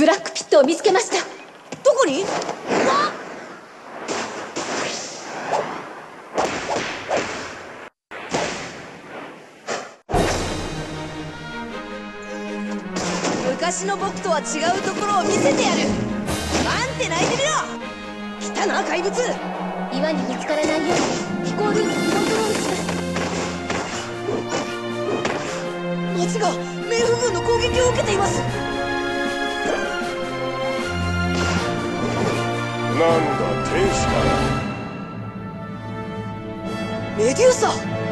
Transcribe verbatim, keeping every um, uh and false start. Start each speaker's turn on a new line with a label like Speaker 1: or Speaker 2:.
Speaker 1: ブラックピットを見つけました。
Speaker 2: どこに？昔の僕とは違うところを見せてやる。待って泣いてみろ。来たな怪物。
Speaker 1: 岩にぶつからないように飛行ルートをコントロールします。
Speaker 2: 町が冥府軍の攻撃を受けています。
Speaker 3: なんだ天使か。
Speaker 2: メデューサ。